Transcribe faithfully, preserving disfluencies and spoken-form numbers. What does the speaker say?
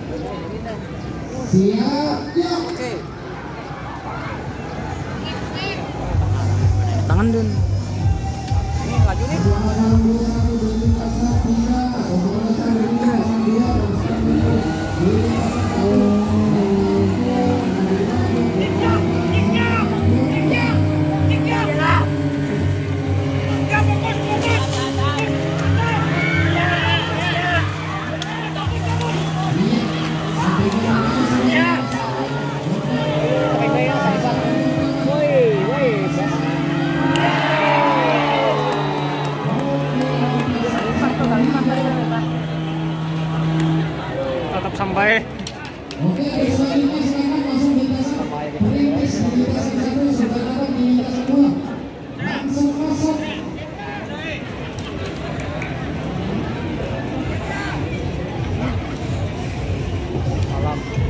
Siap, ya. Oke. Tangan dun. Ini laju nih. Tetap sampai. Oke, selanjutnya silakan langsung ditasar. Beri sedikit satu sudah dapat diminta semua. Langsung masuk. Malam.